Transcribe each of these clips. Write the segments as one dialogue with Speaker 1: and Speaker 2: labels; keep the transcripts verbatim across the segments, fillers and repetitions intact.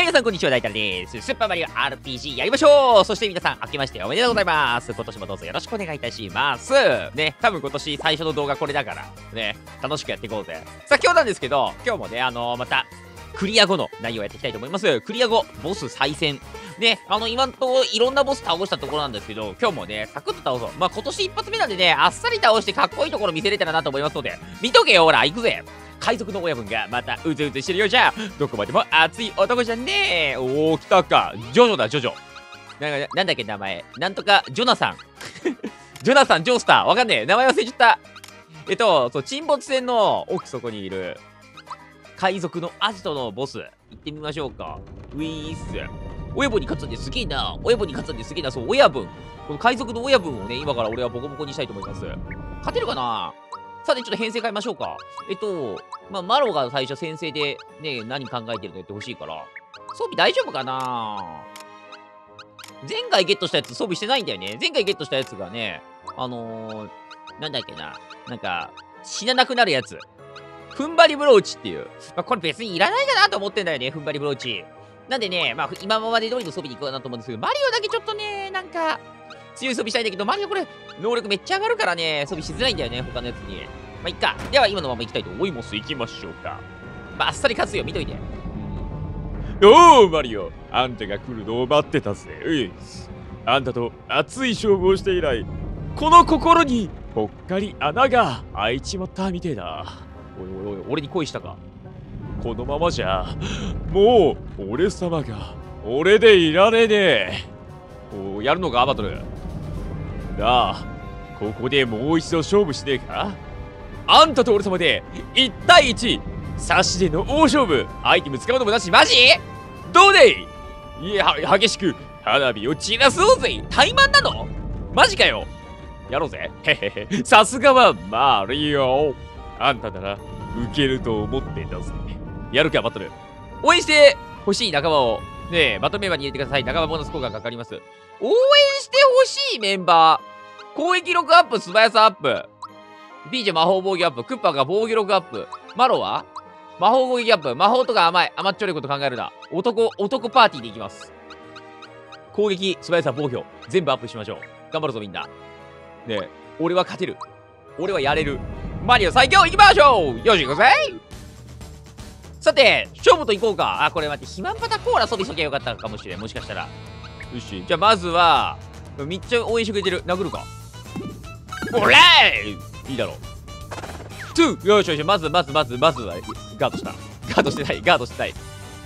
Speaker 1: 皆さんこんにちは、大太郎です。スーパーマリオ アールピージー やりましょう。そして皆さん、明けましておめでとうございます。今年もどうぞよろしくお願いいたします。ね、多分今年最初の動画これだから、ね、楽しくやっていこうぜ。さあ、今日なんですけど、今日もね、あのー、また、クリア後の内容をやっていきたいと思います。クリア後、ボス再戦。ね、あの、今んとこいろんなボス倒したところなんですけど、今日もね、サクッと倒そう。まあ、今年一発目なんでね、あっさり倒してかっこいいところ見せれたらなと思いますので、見とけよ、ほら、行くぜ。海賊の親分がまたうずうずしてるようじゃ。どこまでも熱い男じゃねえ。おお、来たか。ジョジョだ、ジョジョ。なんか、なんだっけ、名前。なんとか、ジョナサン。ジョナサン、ジョースター。わかんねえ。名前忘れちゃった。えっと、そう、沈没船の奥底にいる、海賊のアジトのボス、行ってみましょうか。ウィース。親分に勝つんですげえな。親分に勝つんですげえな。そう、親分。この海賊の親分をね、今から俺はボコボコにしたいと思います。勝てるかな。さて、ちょっと編成変えましょうか。えっと、まあ、マロが最初先生でね、何考えてるの言ってほしいから、装備大丈夫かな。前回ゲットしたやつ装備してないんだよね。前回ゲットしたやつがね、あのー、なんだっけな。なんか、死ななくなるやつ。踏ん張りブローチっていう。まあ、これ別にいらないかなと思ってんだよね、踏ん張りブローチ。なんでね、まあ、今まで通りの装備に行こうかなと思うんですけど、マリオだけちょっとね、なんか、強い装備したいんだけど、マリオこれ、能力めっちゃ上がるからね、装備しづらいんだよね、他のやつに。まあ、いっか。では、今のまま行きたいと思います。行きましょうか。まあ、あっさり勝つよ、見といて。おお、マリオ。あんたが来るのを待ってたぜ。うい。あんたと熱い勝負をして以来、この心にぽっかり穴が開いちまったみてえだ。おいおいおい、俺に恋したか。このままじゃ、もう、俺様が、俺でいられねえ。おお、やるのか、バトル。なあ、ここでもう一度勝負しねえか。あんたと俺様でいち対いち、差しでの大勝負。アイテム使うのもなし。マジどうでい。いや、激しく花火を散らそうぜ。怠慢なの。マジかよ。やろうぜ。へへへ。さすがはマリオ。あんたなら受けると思ってたぜ。やるか、バトル。応援してほしい仲間をねえ、バトルメンバーに入れてください。仲間ボーナス効果がかかります。応援してほしいメンバー。攻撃力アップ、素早さアップ。ピーチェ魔法防御アップ。クッパが防御力アップ。マロは魔法攻撃アップ。魔法とか甘い。甘っちょろいこと考えるな。男、男パーティーでいきます。攻撃、素早さ、防御。全部アップしましょう。頑張るぞ、みんな。ねえ、俺は勝てる。俺はやれる。マリオ最強いきましょう。よし、行こうぜ。さて、勝負といこうか。あ、これ待って、肥満パタコーラ装備しときゃよかったかもしれん。もしかしたら。よし。じゃあ、まずは、めっちゃ応援してくれてる。殴るか。おらーいいだろう。トゥーよしよし、まずまずまずまずはガードした。ガードしてない、ガードしてない。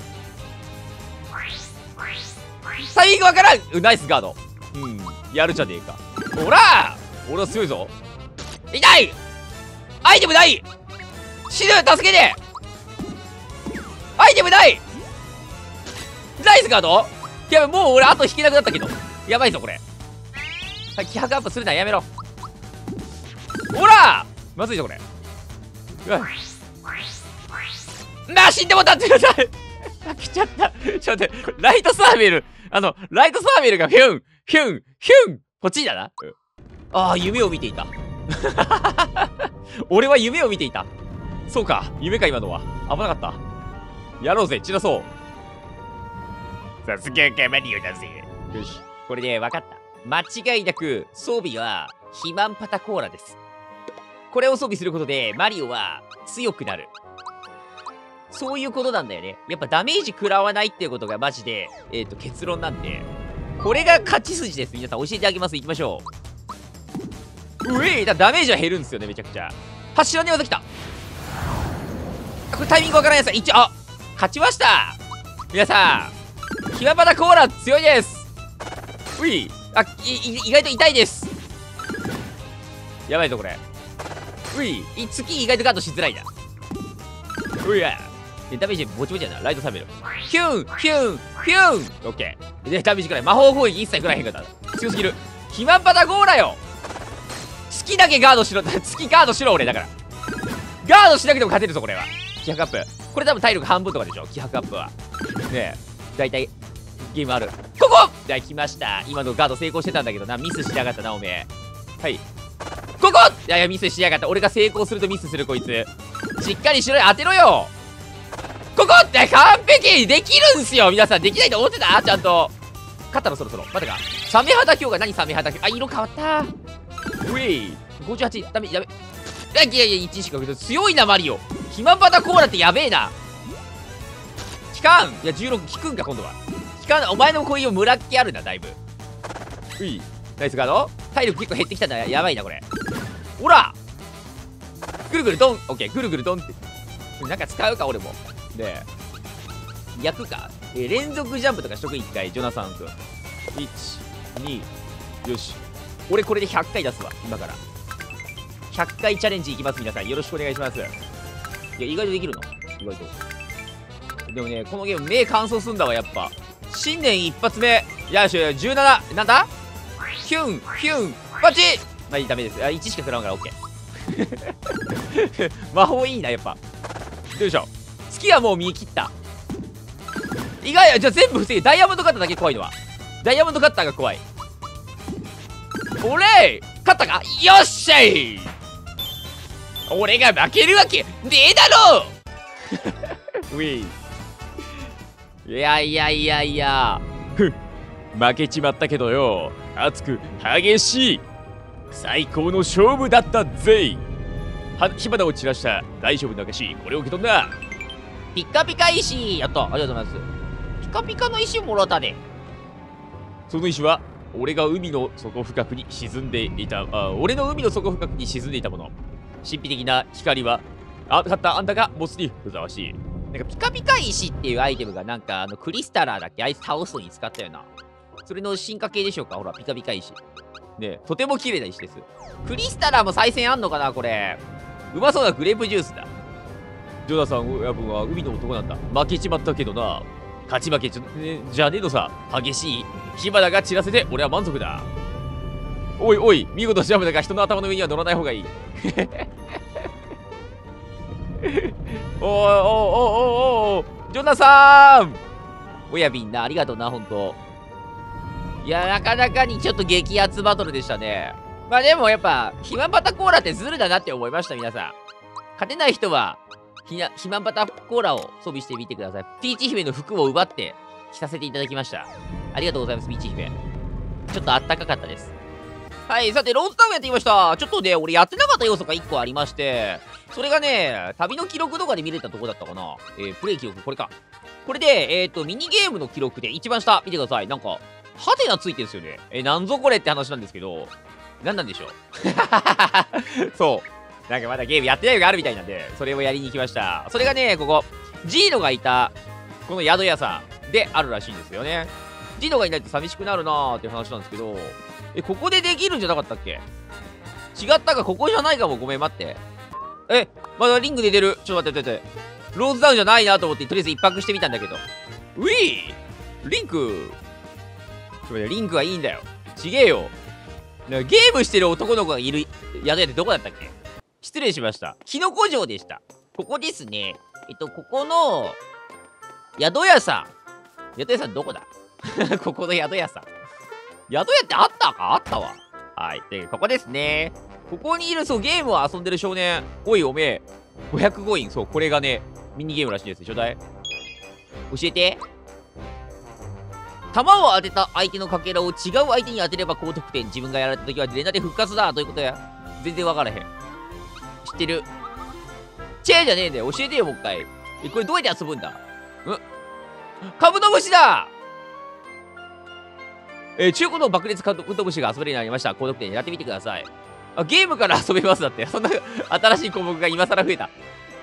Speaker 1: 最後わからん。ナイスガード。うん、やるじゃねえか。ほらー俺は強いぞ。痛いアイテムない死ぬ助けてアイテムないナイスガードやべ、もう俺あと引けなくなったけど。やばいぞ、これ。はい、気迫アップするな、やめろ。ほらまずいぞ、これ。うわなあ、死んでもたってください。あ、来ちゃった。ちょっと待って、ライトサーベル。あの、ライトサーベルがヒュン、ヒュン、ヒュン。こっちだな。ああ、夢を見ていた。俺は夢を見ていた。そうか、夢か、今のは。危なかった。やろうぜ、散らそう。さすががマリオだぜ。よし、これで分かった。間違いなく装備は肥満パタコーラです。これを装備することでマリオは強くなる。そういうことなんだよね。やっぱダメージ食らわないっていうことがマジで、えっと、結論なんで、これが勝ち筋です。皆さん教えてあげます。いきましょう。うえいだダメージは減るんですよね、めちゃくちゃ。柱に技きた。これタイミングわからないやつ。一応、あ勝ちました。皆さん、肥満パタコーラ強いです。ういあ、意外と痛いです。やばいぞ、これ。うい月意外とガードしづらいな。ういやダメージぼちぼちやな。ライトサーベル。ヒュンヒュンヒュンオッケー。で、ダメージくらい。魔法攻撃一切くらいへんかった。強すぎる。肥満パタゴーラよ。月だけガードしろ。月ガードしろ、俺。だから。ガードしなくても勝てるぞ、これは。気迫アップ。これ多分体力半分とかでしょ、気迫アップは。ねえ。だいたい、ゲームある。ここじゃあ来ました。今のガード成功してたんだけどな。ミスしやがったな、おめえ。はい。ここいやいや、ミスしやがった。俺が成功するとミスする、こいつ。しっかりしろよ、当てろよ。ここって完璧にできるんすよ。皆さんできないと思ってた？ちゃんと勝ったのそろそろ。待ってか、サメ肌強が何？サメ肌強、あ、色変わった。ういごじゅうはち、ダメダメ。いやいやいちしか強いなマリオ。ヒマバタコーラってやべえな。効かん。いやじゅうろく効くんか今度は。効かん。お前のこういうムラっ気あるなだいぶ。ういナイスガード。体力結構減ってきたんだ。やばいなこれ。ほらぐるぐるドン。オッケー、ぐるぐるドンってなんか使うか俺も。で逆か、えー、連続ジャンプとかしとく一回。ジョナサン君いちによし、俺これでひゃっかい出すわ今から。ひゃっかいチャレンジいきます。皆さんよろしくお願いします。いや意外とできるの意外と。でもねこのゲーム目乾燥すんだわやっぱ。新年一発目。よしじゅうなな。なんだヒュンヒュンバチ。まあダメです。あいちしか食らわんから OK 魔法いいなやっぱ。よいしょ。月はもう見切った。意外、じゃあ全部防げ。ダイヤモンドカッターだけ怖いのはダイヤモンドカッターが怖い。俺勝ったか。よっしゃい。俺が負けるわけねえだろウィー。いやいやいやいやふん、負けちまったけどよ、熱く激しい最高の勝負だったぜ。は火花を散らした大丈夫な証、これを受け取んな。ピッカピカ石やった。ありがとうございます。ピカピカの石もらったで。その石は俺が海の底深くに沈んでいたあ俺の海の底深くに沈んでいたもの。神秘的な光はあ勝ったあんたが持つにふざわしい。なんかピカピカ石っていうアイテムがなんかあのクリスタラーだっけ、あいつ倒すのに使ったよな。それの進化系でしょうか。ほらピカピカ石ね、とても綺麗な石です。クリスタラーも再戦あんのかなこれ。うまそうなグレープジュースだ。ジョナサン親分は海の男なんだ。負けちまったけどな。勝ち負けじゃ、ね、じゃねえのさ。激しい火花が散らせて俺は満足だ。おいおい、見事ジャムだが人の頭の上には乗らない方がいい。おいおいおいおいおい、ジョナサン親みんなありがとうな、ほんと。いや、なかなかにちょっと激アツバトルでしたね。まあでもやっぱ、ヒマバタコーラってズルだなって思いました、皆さん。勝てない人は、ひな、ヒマバタコーラを装備してみてください。ピーチ姫の服を奪って着させていただきました。ありがとうございます、ピーチ姫。ちょっとあったかかったです。はい、さて、ローズタウンやってきました。ちょっとね、俺やってなかった要素がいっこありまして、それがね、旅の記録動画で見れたとこだったかな。えー、プレイ記録、これか。これで、えっと、ミニゲームの記録で一番下、見てください。なんか、ハテナついてるんですよね。え、なんぞこれって話なんですけど、なんなんでしょう。そう。なんかまだゲームやってないのがあるみたいなんで、それをやりに行きました。それがね、ここ、ジーノがいた、この宿屋さんであるらしいんですよね。ジーノがいないと寂しくなるなーっていう話なんですけど、え、ここでできるんじゃなかったっけ？違ったか、ここじゃないかも。ごめん、待って。え、まだリングで出る。ちょっと待って、待って。ローズダウンじゃないなと思って、とりあえず一泊してみたんだけど。ウィーリンクちょっと待って、リンクはいいんだよ。ちげえよ。なんかゲームしてる男の子がいる宿屋ってどこだったっけ？失礼しました。キノコ城でした。ここですね。えっと、ここの、宿屋さん。宿屋さんどこだ？ここの宿屋さん。宿屋ってあったか？あったわ。はい。で、ここですね。ここにいる、そう、ゲームを遊んでる少年。おい、おめえ。ごひゃくコイン。そう、これがね、ミニゲームらしいです。ちょうだい。教えて。弾を当てた相手のかけらを違う相手に当てれば高得点。自分がやられた時は連打で復活だ。どういうことや？全然わからへん。知ってる。チェーじゃねえんだよ。教えてよ、もう一回。え、これどうやって遊ぶんだ？ん？カブトムシだ！えー、中古の爆裂カブトムシが遊べるようになりました。高得点狙ってみてください。あ、ゲームから遊べますだって。そんな新しい項目が今更増えた。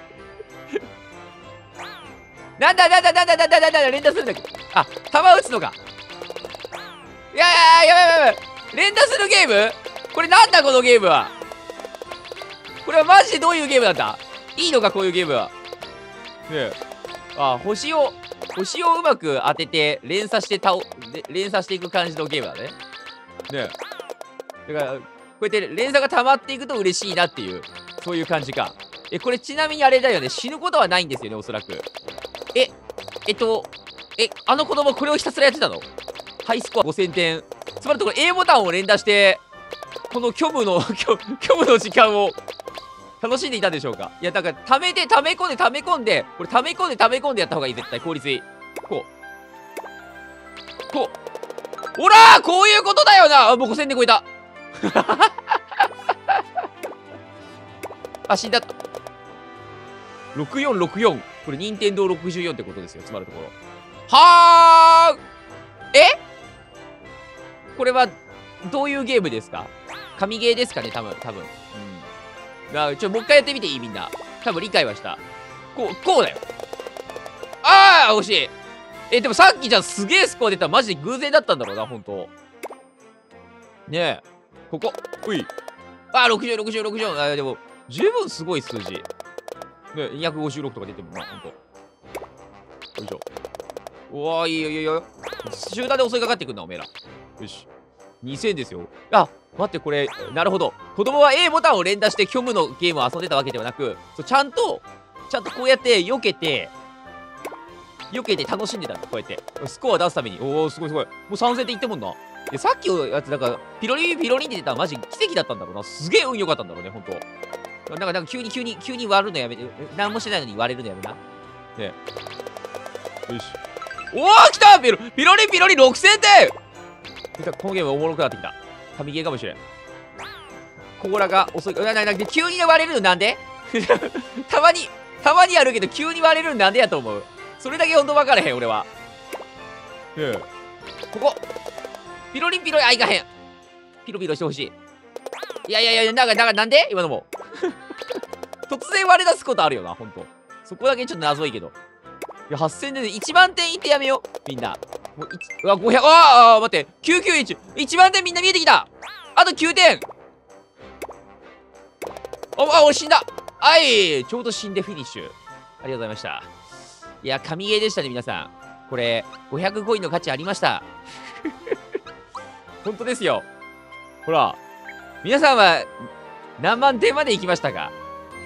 Speaker 1: なんだなんだなんだなんだなんだ連打するんだっけ？あ、弾撃つのか。いやいややばいやばいやばい。連打するゲーム？これなんだこのゲームは。これはマジでどういうゲームなんだ？いいのかこういうゲームは。ねえ。あ、星を、星をうまく当てて連鎖して倒、連鎖していく感じのゲームだね。ねえ。だから、こうやって連鎖が溜まっていくと嬉しいなっていう、そういう感じか。え、これちなみにあれだよね。死ぬことはないんですよね、おそらく。え、えっと、え、あの子供これをひたすらやってたの？ハイスコアごせんてん。つまりところ A ボタンを連打して、この虚無の、虚無の時間を楽しんでいたでしょうか。いや、だから、溜めて、溜め込んで、溜め込んで、これ、溜め込んで、溜め込んでやった方がいい、絶対、効率いい。こう。こう。ほらーこういうことだよなあ、もうごせんで超えた。あ、死んだ。ろくよんろくよん。これ、任天堂ろくじゅうよんってことですよ、つまるところ。はーえこれは、どういうゲームですか？神ゲーですかね、多分、多分。うん。あ、ちょ、もう一回やってみていいみんな。多分理解はした。こう、こうだよ。ああ惜しい。え、でもさっきじゃすげえスコア出た。マジで偶然だったんだろうな、ほんと。ねえ。ここ。うい。ああ、ろくじゅう、ろくじゅう、ろくじゅう。あ、でも、十分すごい数字。ねえ、にひゃくごじゅうろくとか出てるもんな、ほんと。よいしょ。うわー、いいよいいよ。集団で襲いかかってくんな、おめえら。よし。にせんですよ。あ、待って、これ、なるほど。子供は A ボタンを連打して虚無のゲームを遊んでたわけではなく、そうちゃんと、ちゃんとこうやって避けて、避けて楽しんでたんだ、こうやって。スコア出すために。おお、すごいすごい。もうさん戦って言ってもんな。で、さっきのやつ、なんか、ピロリンピロリンって出たらマジ奇跡だったんだろうな。すげえ運良かったんだろうね、ほんと。なんか、なんか急に急に、急に割るのやめて。何もしてないのに割れるのやめな。ねえ。よし。おお来たピロピロリンピロリンろくせんてんこのゲームおもろくなってきた。神ゲーかもしれん。コーラが遅い。な、な、な、急に割れるのなんでたまに、たまにやるけど急に割れるのなんでやと思う。それだけほんと分からへん、俺は。うん。ここ。ピロリンピロリン、あ、いかへん。ピロピロしてほしい。いやいやいや、なんか、なんか、なんで今のも。突然割れ出すことあるよな、ほんと。そこだけちょっと謎いけど。いや、はっせんでいちまんてんいってやめよう。みんな。もううわ、ごひゃく、ああ、待って。きゅうきゅういち。いちまんてんみんな見えてきた。あときゅうてん。あ、あ、俺死んだ。はい。ちょうど死んでフィニッシュ。ありがとうございました。いや、神ゲーでしたね、皆さん。これ、ごひゃくコインの価値ありました。本当ですよ。ほら。皆さんは、何万点まで行きましたか？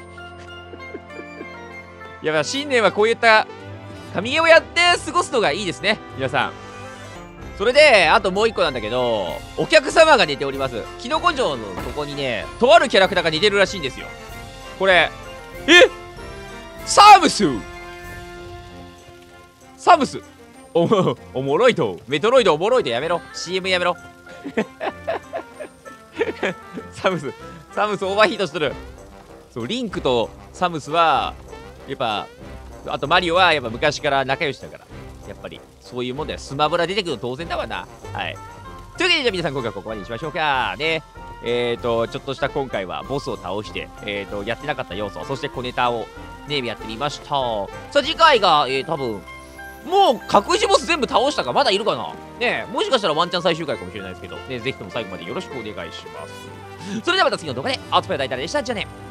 Speaker 1: いや、新年はこういった、神ゲーをやって過ごすのがいいですね、皆さん。それで、あともう一個なんだけど、お客様が寝ております。キノコ城のとこにね、とあるキャラクターが似てるらしいんですよ。これ、えサムスサムスおも、おもろいと。メトロイドおもろいとやめろ。シーエム やめろ。サムス、サムスオーバーヒートしてる。そう、リンクとサムスは、やっぱ、あとマリオはやっぱ昔から仲良しだから。やっぱり、そういうもんだよ。スマブラ出てくるの当然だわな。はい。というわけで、じゃあ皆さん今回はここまでにしましょうか。ね。えーと、ちょっとした今回はボスを倒して、えーと、やってなかった要素、そして小ネタをね、やってみました。さあ、次回が、えー、多分、もう、隠しボス全部倒したかまだいるかなねえ、もしかしたらワンチャン最終回かもしれないですけど、ね、ぜひとも最後までよろしくお願いします。それではまた次の動画で、お疲れ様でした。じゃあね。